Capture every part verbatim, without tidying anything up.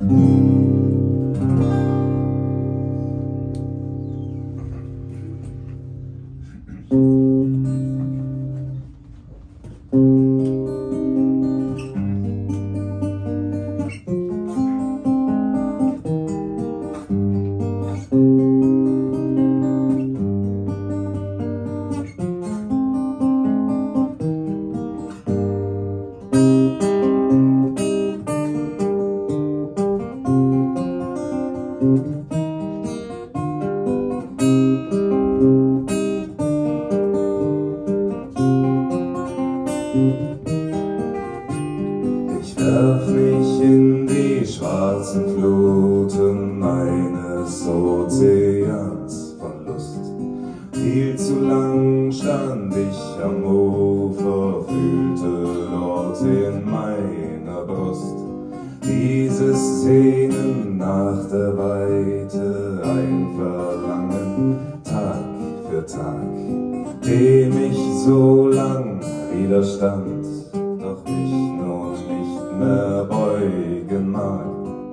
Ich werf mich in die schwarzen Fluten eines Ozeans von Lust. Viel zu lang stand ich am Ufer, fühlte dort in meiner Brust dieses Sehnen nach der Weite, ein Verlangen Tag für Tag, dem ich so lang widerstand, doch mich nun nicht mehr beugen mag.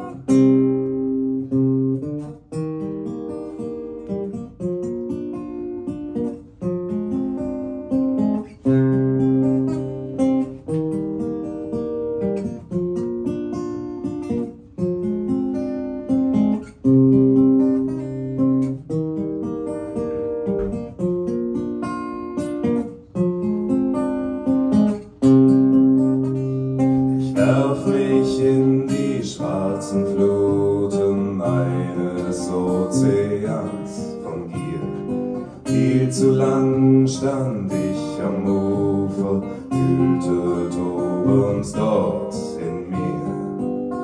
Werf mich in die schwarzen Fluten eines Ozeans von Gier. Viel zu lang stand ich am Ufer, fühlte Tobens dort in mir.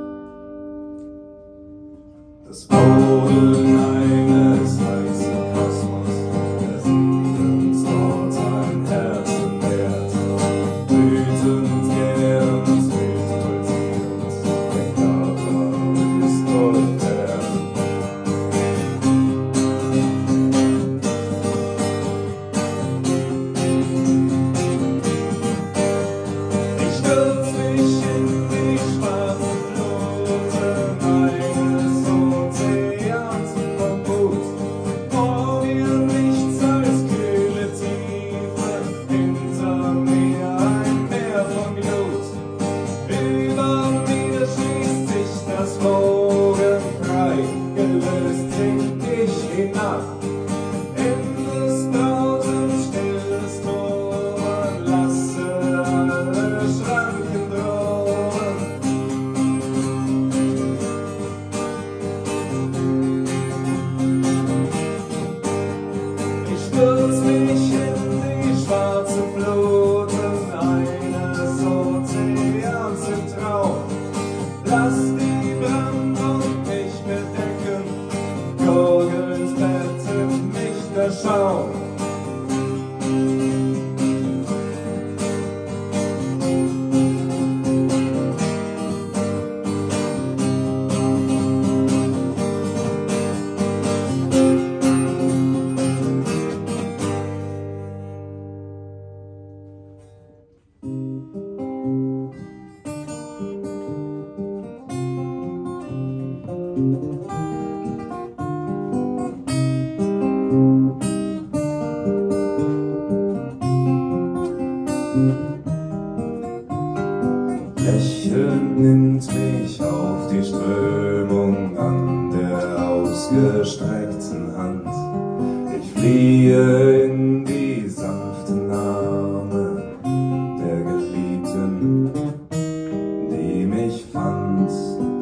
Das Brodeln eines heißen Kosmos, der sieht uns dort ein Herzen wert, wütend gern. Stürz mich in die schwarzen Fluten eines Ozeans im Traum. Lass die Brandung mich bedecken, gurgelnd bettet mich der Schaum. Lächelnd nimmt mich auf die Strömung an der ausgestreckten Hand. Ich fliehe in die sanften Arme der Geliebten, die mich fand.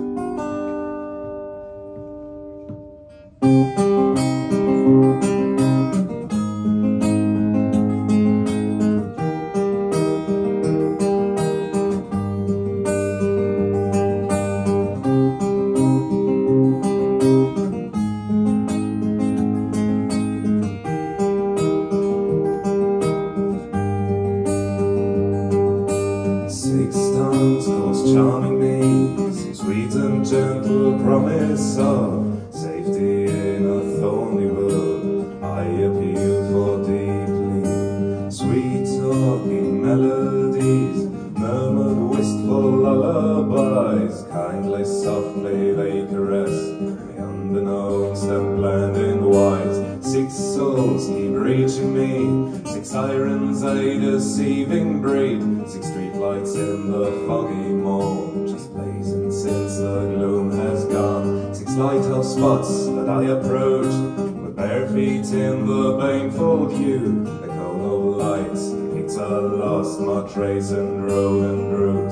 Charming me, sweet and gentle promise of safety in a thorny world. I appeal for deeply sweet talking melodies, murmured wistful lullaby. eyes, kindly, softly they caress me unbeknownst and blinding wise. Six souls keep reaching me, six sirens a deceiving breed, six streetlights in the foggy morn, just blazing since the gloom has gone. Six lighthouse spots that I approach, with bare feet in the baneful queue. The cone of lights depicts a lost, my trace and road and route.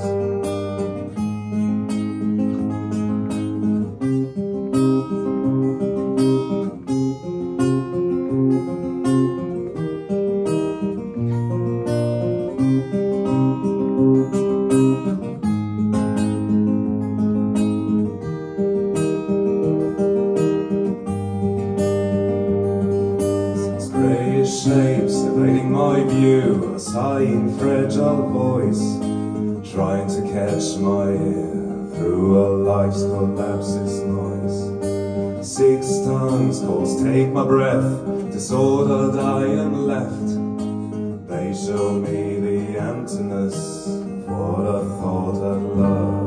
Shapes evading my view, a sighing fragile voice trying to catch my ear through a life's collapse's noise. Six tongues calls take my breath, disordered I am left. They show me the emptiness of what I thought I'd love.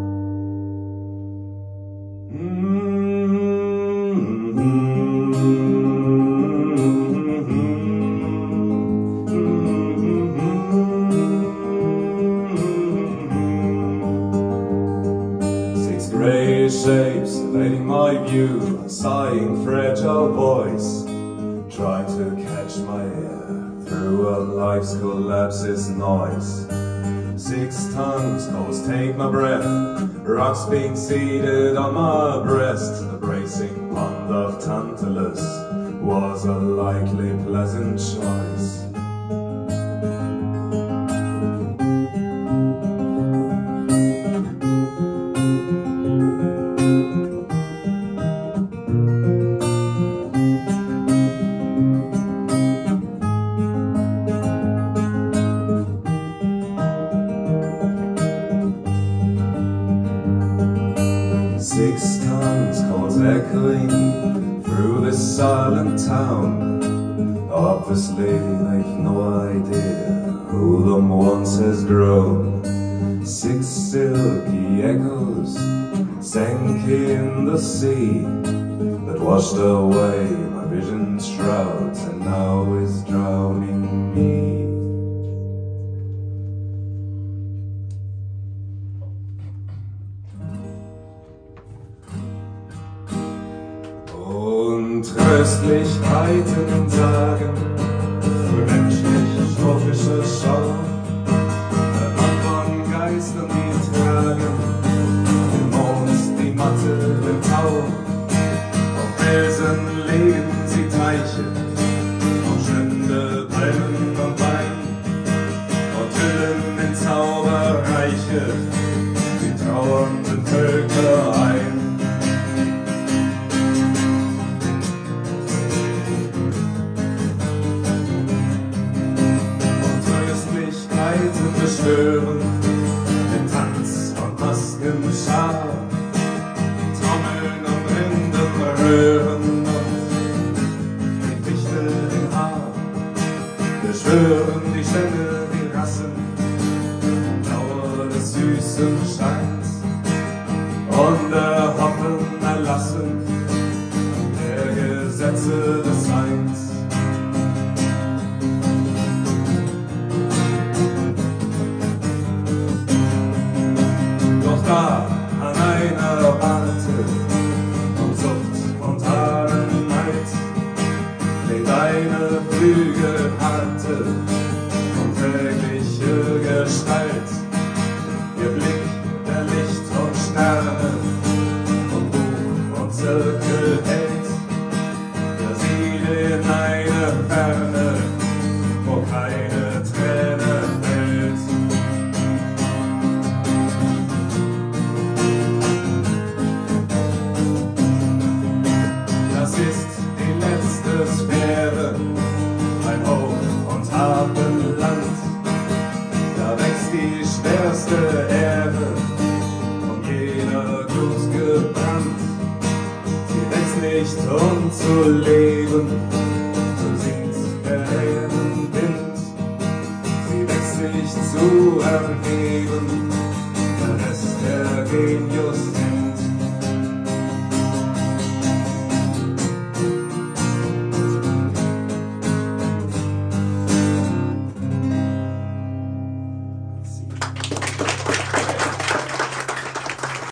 Grey shapes evading my view, a sighing fragile voice trying to catch my ear through a life's collapse's noise. Six tongues calls take my breath, rocks being seated on my breast. The bracing pond of Tantalus was a likely pleasant choice. Six tongues calls echoing through this silent town. Obviously they've no idea who them once has grown. Six silky echoes sank in the sea that washed away my vision's shrouds and now is drowning me. Tröstlichkeiten sagen, für menschlich strophische Schau, der Mann von Geistern, die tragen, den Mond, die Matte, den Tau. Auf Felsen legen sie Teiche, auf Strände, Palmen und Wein, und hüllen in Zauberreiche die trauernden Völker ein. Beschwören den Tanz von Maskenschar, Trommeln und Rinden hören und die Fichte im Haar. Beschwören die Stämme, die Rassen, Dauer des süßen Scheins und erhoffen Erlassen der Gesetze des Seins. An einer Warte und Sucht und Harenheit legt eine Flügelharte und tägliche Gestalt. Ihr Blick, der Licht und Sterne und Buch und Zirkel hält, der sieht in eine Ferne, wo keine Träne fällt. Das ist die letzte Sphäre, ein Hoch- und Hafenland. Da wächst die schwerste Erde, von jeder Glut gebrannt. Sie wächst nicht, um zu leben, so singt der Wind. Sie wächst sich zu erheben, der Rest der gehen just